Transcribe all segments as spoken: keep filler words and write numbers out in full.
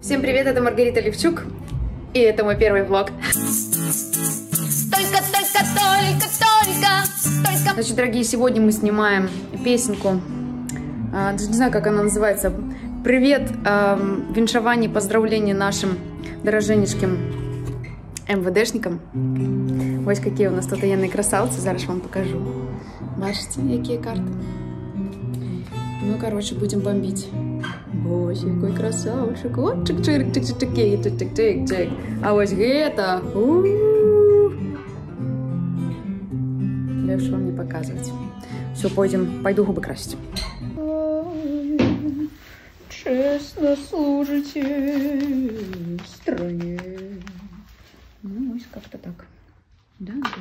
Всем привет, это Маргарита Левчук, и это мой первый влог. Только, только, только, только, только. Значит, дорогие, сегодня мы снимаем песенку, а, даже не знаю, как она называется. Привет, а, віншаванне, поздравления нашим дороженежким МВДшникам. Вот какие у нас тут военные красавцы, зараз вам покажу. Бачите, какие карты? Ну, короче, будем бомбить. Ось, який красавчик. От чик-чик, чик-чик-чик, чик-чик-чик. А ось гэта. Легче вам не показывать. Все, пойдем, пойду губы красить. Честно служите стране. Ну, ось как-то так. Да, да.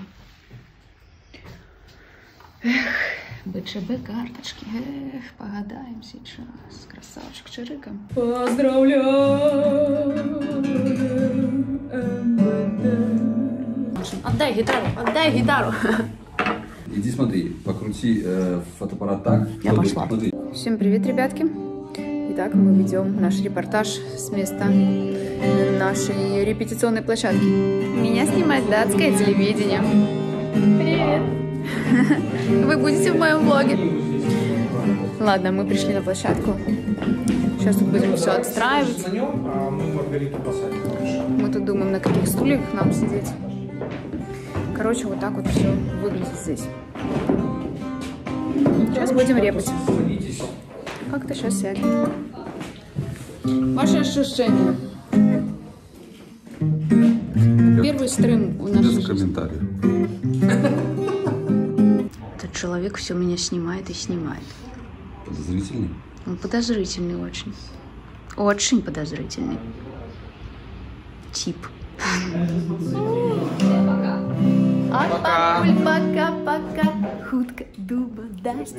Эх, БЧБ карточки. Эх, погадаем сейчас. Красавчик Чирыка. Поздравляю, МВД. Отдай гитару, отдай гитару. Иди смотри, покрути э, фотоаппарат так. Я пошла. Смотри. Всем привет, ребятки. Итак, мы ведем наш репортаж с места нашей репетиционной площадки. Меня снимает датское телевидение. Привет. Вы будете в моем влоге. Ладно, мы пришли на площадку. Сейчас тут будем все отстраивать. Мы тут думаем, на каких стульях нам сидеть. Короче, вот так вот все выглядит здесь. Сейчас будем репать. Как-то сейчас сядем. Ваши ощущения? Первый стрим у нас. Без комментариев. Этот человек все меня снимает и снимает. Подозрительный? Он подозрительный очень. Очень подозрительный. Тип. Пока. Пока-пока. Хутка дуба даст.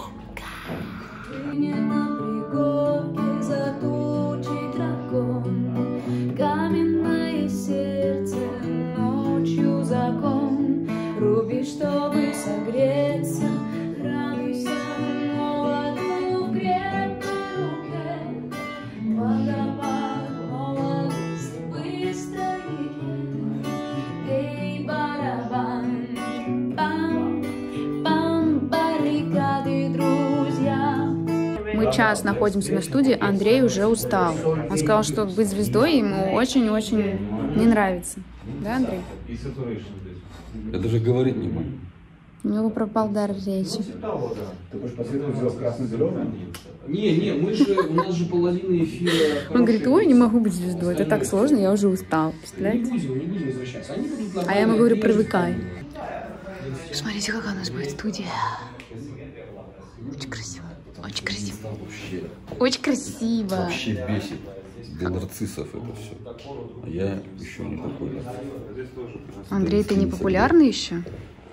Каменное сердце ночью закон. Руби, чтобы согреться. Радуйся молоду в крепкой руке. Водопад, молодость, быстро реке. Эй, барабан, пам, пам, баррикады, друзья. Мы час находимся на студии, Андрей уже устал. Он сказал, что быть звездой ему очень-очень не нравится. Да, Андрей? Я даже говорить не могу. У него пропал дар речи. Ты будешь посветку сделать красно-зеленое? Не, не, мы же, у нас же половина эфира. Он говорит, ой, не могу быть звездой, это так сложно, я уже устал. Представляете? Не будем, не будем возвращаться. Они будут А я ему говорю, привыкай. Смотрите, какая у нас будет студия. Очень красиво. Очень красиво. Вообще, Очень красиво. вообще бесит. Для нарциссов это все. А я еще не популярный. Андрей, ты не популярный еще?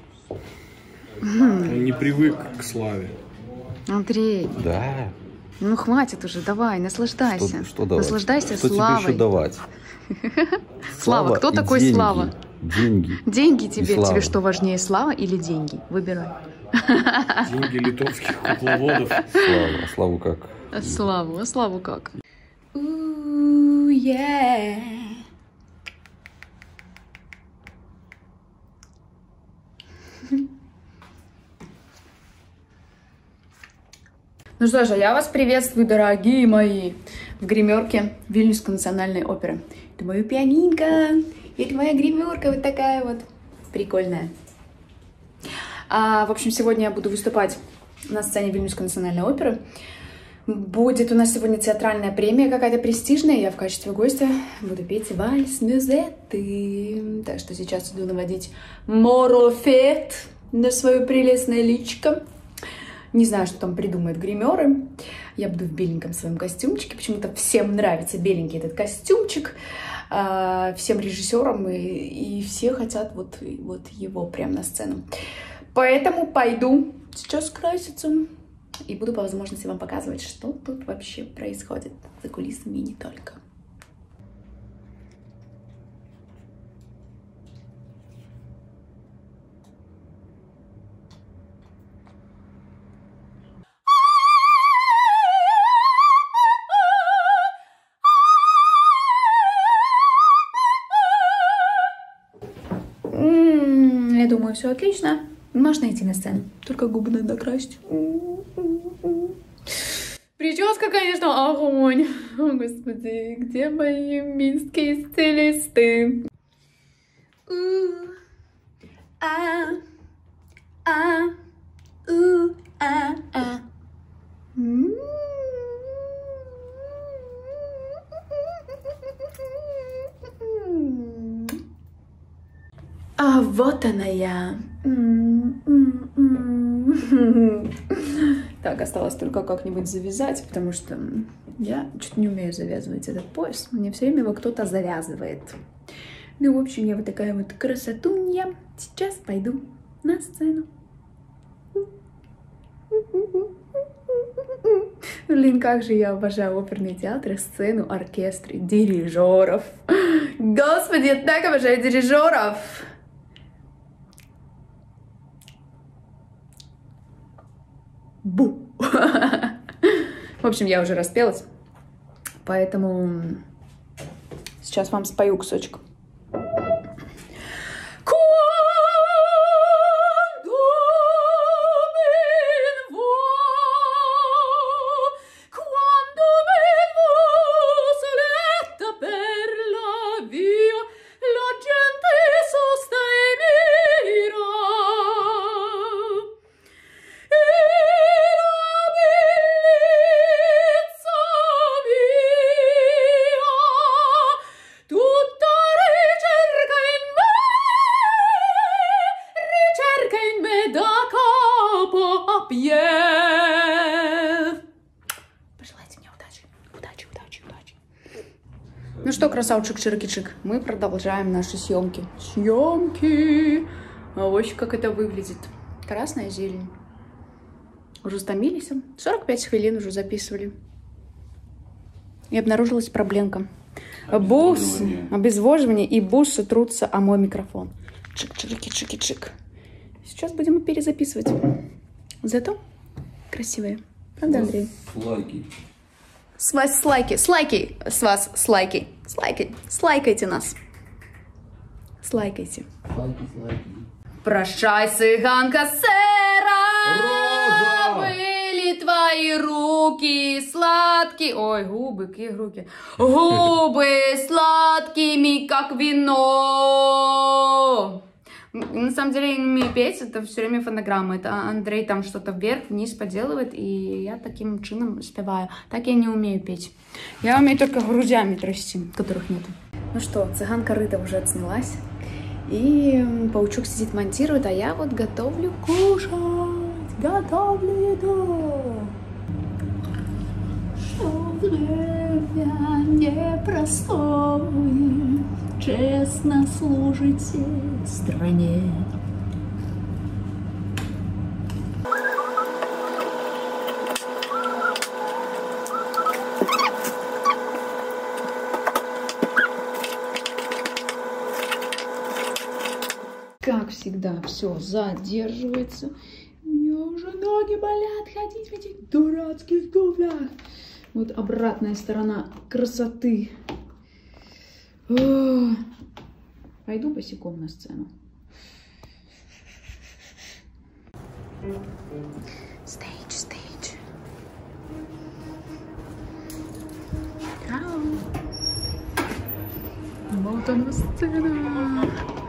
Он не привык к славе. Андрей, Да. ну хватит уже, давай, наслаждайся. Что, что давать? Наслаждайся что славой. тебе еще давать? Слава, кто и такой деньги. Слава? Деньги. Деньги тебе, слава. тебе что важнее, слава или деньги? Выбирай. Деньги литовских кукловодов. Слава. А Славу как? А славу, а славу как? Ooh, yeah. Ну что же, я вас приветствую, дорогие мои, в гримерке Вильнюсской национальной оперы. Это моя пианинка, это моя гримерка вот такая вот прикольная. А, в общем, сегодня я буду выступать на сцене Вильнюсской национальной оперы. Будет у нас сегодня театральная премия какая-то престижная. Я в качестве гостя буду петь вальс мюзеты. Так что сейчас иду наводить морофет на свое прелестное личико. Не знаю, что там придумают гримеры. Я буду в беленьком своем костюмчике. Почему-то всем нравится беленький этот костюмчик. Всем режиссерам. И, и все хотят вот, вот его прямо на сцену. Поэтому пойду сейчас краситься. И буду по возможности вам показывать, что тут вообще происходит за кулисами и не только. думаю, все отлично. Можно идти на сцену. Только губы надо красить. Прическа, конечно, огонь. О, господи, где мои минские стилисты? У, а, а, у, а, а. А вот она я. Так, осталось только как-нибудь завязать, потому что я что-то не умею завязывать этот пояс. Мне все время его кто-то завязывает. Ну, в общем, я вот такая вот красотунья. Сейчас пойду на сцену. Блин, как же я обожаю оперные театры, сцену, оркестры, дирижеров. Господи, я так обожаю дирижеров. Бу. В общем, я уже распелась, поэтому сейчас вам спою кусочек. Пожелайте мне удачи, удачи, удачи, удачи. Ну что, красавчик Чирки-Чик, мы продолжаем наши съемки. Съемки! А вот как это выглядит. Красная зелень. Уже стомились? сорок пять хвилин уже записывали. И обнаружилась проблемка. Бус, обезвоживание и бусы трутся о мой микрофон. Чик-чирки-чики-чик. Сейчас будем перезаписывать. Зато красивые. Правда, Андрей? Лайки. С вас слайки. Слайки. С вас слайки. Слайки. Слайкайте нас. Слайкайте. Слайки, слайки. Прощай, цыганка сера. Роза! Были твои руки сладкие. Ой, губы, какие руки. Губы сладкими, как вино. На самом деле я не умею петь, это все время фонограмма. Это Андрей там что-то вверх-вниз поделывает, и я таким чином спеваю. Так я не умею петь. Я умею только грудями трясти, которых нет. Ну что, цыганка Рыта уже отснялась. И паучок сидит, монтирует, а я вот готовлю кушать. Готовлю еду. Что время непростое, честно служите стране. Как всегда, все задерживается. У меня уже ноги болят ходить в этих дурацких туфлях. Вот обратная сторона красоты. О, пойду босиком на сцену. Stage, stage. Ау. Вот она сцена.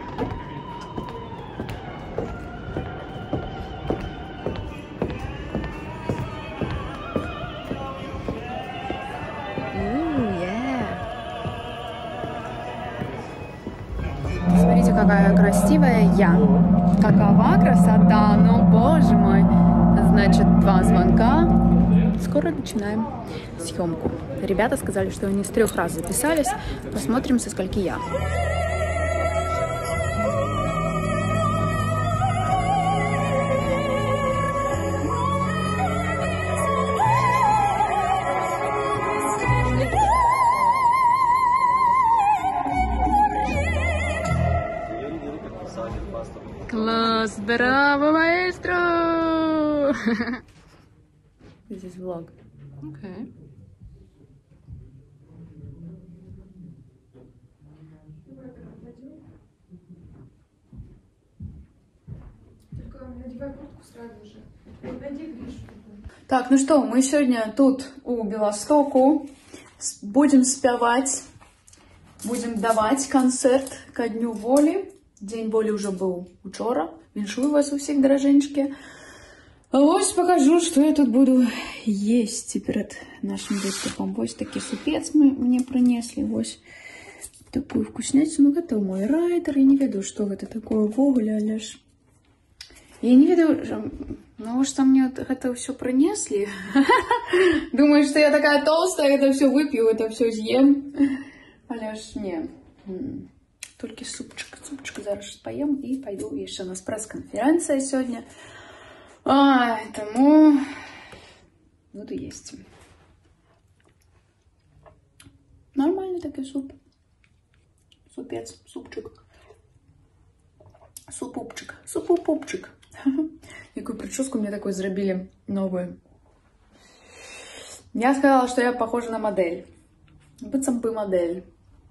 Смотрите, какая красивая я. Какова красота, ну боже мой. Значит, два звонка. Скоро начинаем съемку. Ребята сказали, что они с трех раз записались. Посмотрим, со скольки я. Класс, браво, маэстро! This is vlog. Okay. Так, ну что, мы сегодня тут у Белостоку будем спевать, будем давать концерт ко Дню волі. День волі уже был учора. Віншую вас у всех, дороженечки. А ось покажу, что я тут буду есть перед нашим выступом. Вот такой супец мы, мне принесли. Вот такую вкуснятину. Это мой райдер. Я не веду, что это такое вогуля, Олеж. Я не веду, ну что мне это все принесли. Думаю, что я такая толстая, это все выпью, это все съем. Олеж, не. Только супчик, супчик зараз поем и пойду еще на пресс-конференция сегодня. А, тому буду есть. Нормальный такой суп. Супец, супчик. Супупчик, супупупчик. Какую прическу мне такой зарабили новую. Я сказала, что я похожа на модель. Быцем бы модель.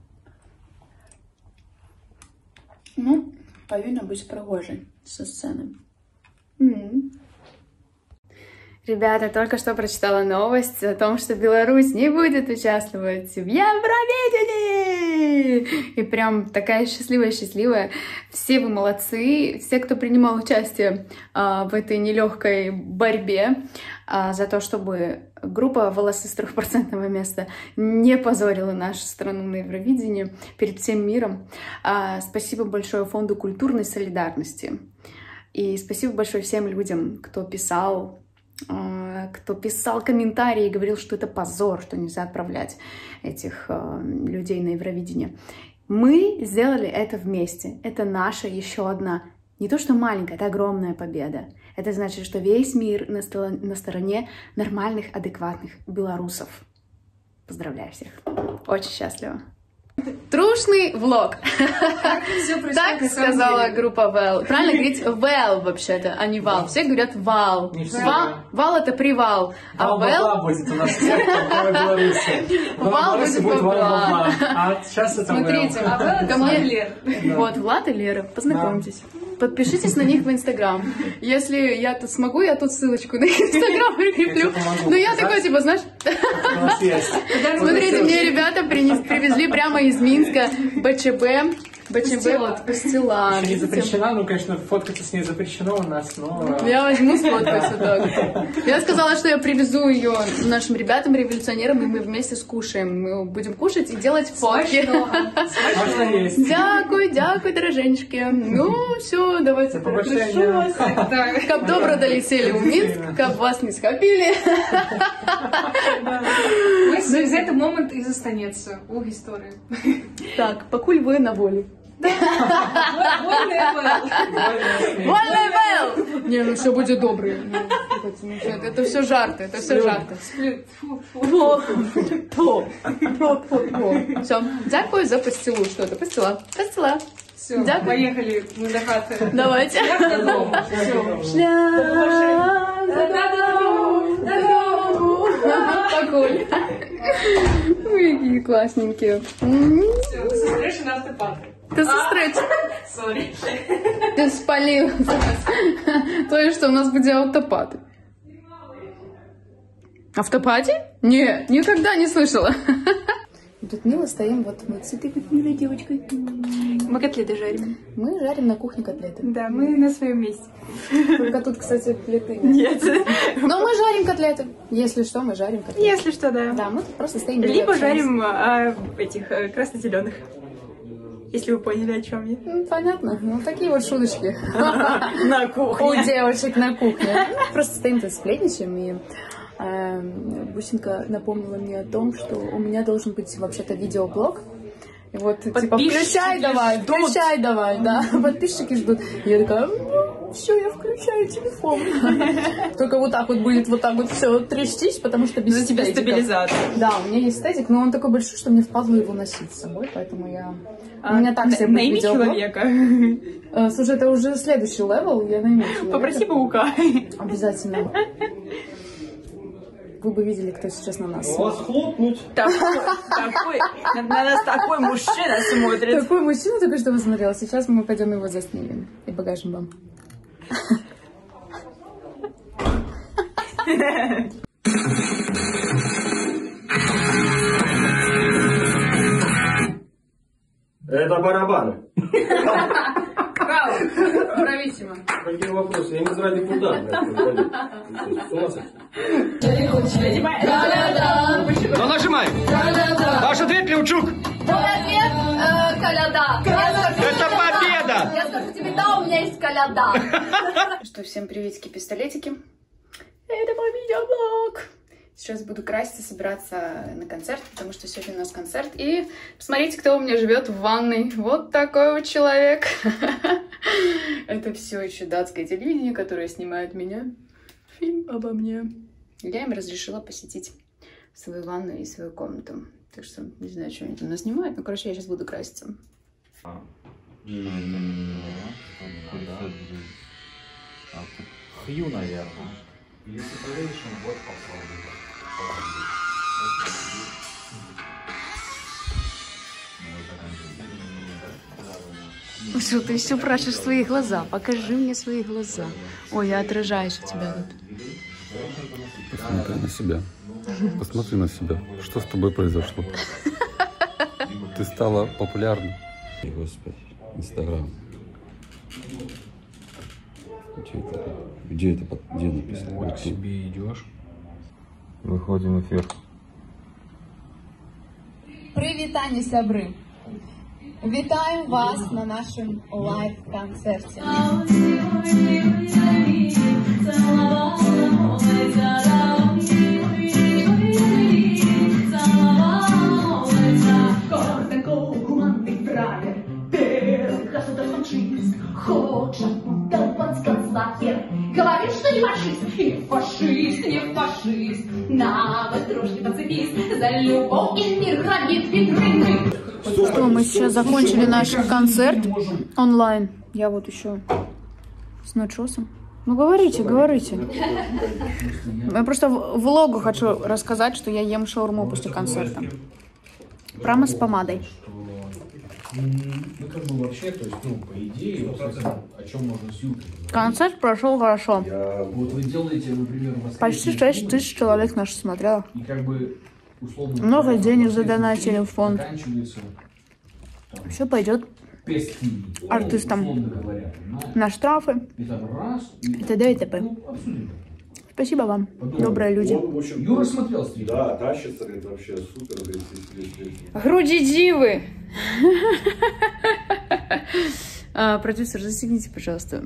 Ну, повинна быть пригожей со сцены. Mm-hmm. Ребята, только что прочитала новость о том, что Беларусь не будет участвовать в Евровидении! И прям такая счастливая-счастливая. Все вы молодцы, все, кто принимал участие а, в этой нелегкой борьбе а, за то, чтобы группа «Волосы с трехпроцентного места» не позорила нашу страну на Евровидении перед всем миром. А, спасибо большое Фонду культурной солидарности. И спасибо большое всем людям, кто писал, кто писал комментарии и говорил, что это позор, что нельзя отправлять этих людей на Евровидение. Мы сделали это вместе. Это наша еще одна, не то что маленькая, это огромная победа. Это значит, что весь мир на, стол- на стороне нормальных, адекватных белорусов. Поздравляю всех. Очень счастлива. Трушный влог. Так сказала группа Вал. Правильно говорить Вал вообще-то, а не Вал. Все говорят Вал. Вал это привал. А Вал будет у нас всех в Беларуси. Вал будет Вал. А сейчас это Вал. Смотрите, это Влад и Лера. Вот, Влад и Лера. Познакомьтесь. Подпишитесь на них в Инстаграм. Если я тут смогу, я тут ссылочку на Инстаграм прикреплю. Но я такой, типа, знаешь... Смотрите, мне ребята привезли прямо из Минска БЧБ. БЧБ, вот, пастила. Не запрещена, ну, конечно, фоткаться с ней запрещено у нас, но... Я возьму, сфоткаюсь вот так. Я сказала, что я привезу ее нашим ребятам, революционерам, и мы вместе скушаем. Мы будем кушать и делать фотки. Можно есть. Дякую, дякую, дороженечки. Ну, все, давайте. Прошу вас. Как добро долетели в Минск, как вас не схопили. Ось з цього момент і застанеться у історії. Так, покуль ви на волі. Вольный Вел. Вольный Вел! Не, ну все будет добрый. Это все жарты, это все жарты. Все, дякую за пастилу. Что это? Пастила. Пастила. Все, дякую. Поехали мы до хаты. Давайте. Шлях додому. Покуль. Ой, какие классненькие. Все, смотришь на автопат. Ты сестриць. Сорі. Ты спалил. То есть, что у нас будет автопат. Автопати? Не, никогда не слышала. Тут мило стоим, вот мы с этой милой девочкой. Мы котлеты жарим. Мы жарим на кухне котлеты. Да, мы на своем месте. Только тут, кстати, плиты нет. Но мы жарим котлеты. Если что, мы жарим котлеты. Если что, да. Да, мы тут просто стоим. Либо жарим а, этих а, красно-зеленых. Если вы поняли, о чем я. Ну, понятно. Ну, такие вот шуточки. На кухне. У девочек на кухне. Просто стоим тут сплетничаем, и Бусинка напомнила мне о том, что у меня должен быть вообще-то видеоблог. И вот, типа, включай давай, ждут. включай давай, да. Подписчики ждут. И я такая, ну, все, я включаю телефон. Только вот так вот будет, вот так вот все трястись, потому что без тебя стабилизатор. Да, у меня есть статик, но он такой большой, что мне впадло его носить с собой, поэтому я... У меня так себе будет видеоблог. Человека. Слушай, это уже следующий левел, я найму человека. Попроси паука. Обязательно. Вы бы видели, кто сейчас на нас смотрит. Вас хлопнуть. Такой, на нас такой мужчина смотрит. Такой мужчина только что посмотрел. Сейчас мы пойдем его заснимем и покажем вам. Это барабаны. Браво! Брависсимо. Какие вопросы? Я не знаю депутат. Ну нажимай. Ваш ответ, Левчук. Мой ответ э, коляда. Это победа. Я скажу тебе, да, у меня есть коляда. Что, всем приветики-пистолетики. Это мой видеоблог. Сейчас буду краситься, собираться на концерт, потому что сегодня у нас концерт. И посмотрите, кто у меня живет в ванной. Вот такой вот человек. Это все еще датское телевидение, которое снимает меня. Фильм обо мне. Я им разрешила посетить свою ванну и свою комнату. Так что не знаю, что они там наснимают. Ну, короче, я сейчас буду краситься. Хью, наверное. Или separation, вот попробуй. Что ты все прячешь свои глаза? Покажи мне свои глаза. Ой, я отражаюсь у тебя тут. Посмотри на себя. Посмотри на себя. Что с тобой произошло? Ты стала популярной. Господи, Инстаграм. Где это? Где это? Где написано? Вот к себе идешь. Выходим в эфир. Привітання, сябри! Вітаю вас на нашому лайв-концерті. Говорит, что не фашист, не фашист, не фашист. На вот трошки подцепись за любовь и мир громит витрины. Что, мы сейчас закончили наш концерт онлайн. Я вот еще с начесом. Ну говорите, говорите. Я просто в влогу хочу рассказать, что я ем шаурму после концерта. Прямо с помадой. Ну, как бы вообще, то есть, ну, по идее, вот, о чем можно с Юлькой? Концерт прошел хорошо. Вот вы делаете, например, Почти шесть тысяч человек наши смотрело. И как бы, условно... Много денег задонатили в фонд. Заканчивается... Все пойдет артистам говоря, на штрафы и там раз, и, и т.д. и т.п. ну, обсудим. Спасибо вам, добрые люди. Он, в общем, Юра смотрел стрим. Да, тащится, говорит, вообще супер. Говорит, здесь, здесь, здесь. Груди дивы! А, продюсер, застегните, пожалуйста.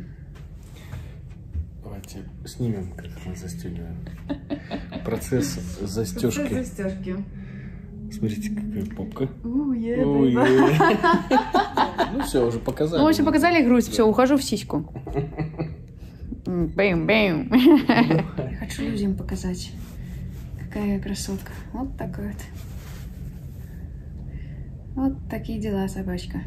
Давайте снимем, как мы застегиваем. Процесс застежки. Застежки. Смотрите, какая попка. Уе, Ой, ну все, уже показали. Ну, в общем, показали грудь, все, ухожу в сиську. Бэм-бэм. Хочу людям показать, какая я красотка. Вот такой вот. Вот такие дела, собачка.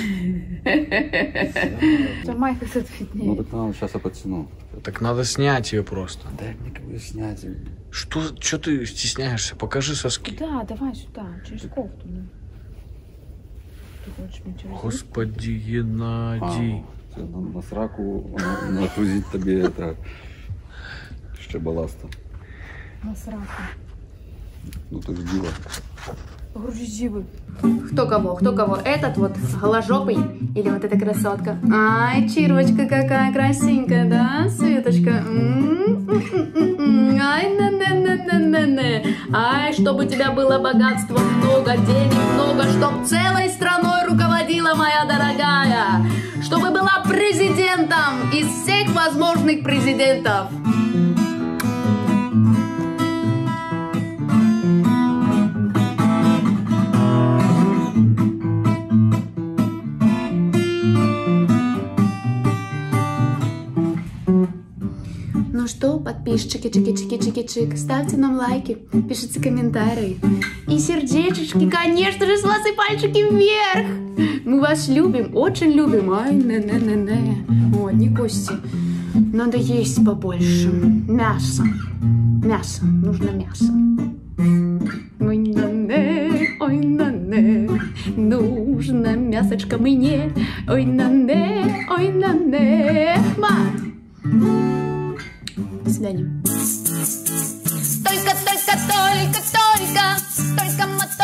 Майка тут виднее. Ну так надо, сейчас я подтяну. Так надо снять ее просто. Дай мне кого снять. Что, что ты стесняешься? Покажи соски. Да, давай сюда, через кофту. Ты хочешь мне через... Господи, Геннадий. А, на, на сраку нагрузить тебе это ще баласта. На сраку. Ну ты ж дива. Грузивы. Кто кого? Кто кого? Этот вот голожопый или вот эта красотка? Ай, Чирвочка какая красивенькая, да, Светочка? Ай, не-не-не-не-не-не. Ай, чтобы у тебя было богатство много, денег много, чтоб целой страной руководила моя дорогая, чтобы была президентом из всех возможных президентов. Ну что, подписчики, чики-чики-чики-чик, ставьте нам лайки, пишите комментарии. И сердечечки, конечно же, с вас и пальчики вверх. Мы вас любим, очень любим. Ай, не-не-не-не. Вот, не кости. Надо есть побольше. Мясо. Мясо. Нужно мясо. Ой, на-не, ой, на-не. Нужно мясочко мне. Ой, на-не, ой, на-не. Мат. свидания. Только, только, только, только, только мотор.